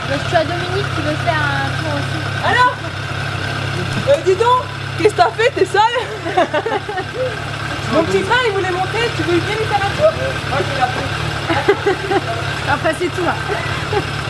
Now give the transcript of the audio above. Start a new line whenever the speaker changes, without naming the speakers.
Tu as Dominique qui veut faire un tour aussi.
Alors dis donc, qu'est-ce que t'as fait? T'es sale? Mon petit frère il voulait monter, tu veux bien lui faire un tour? Ok, après.
Après c'est tout là.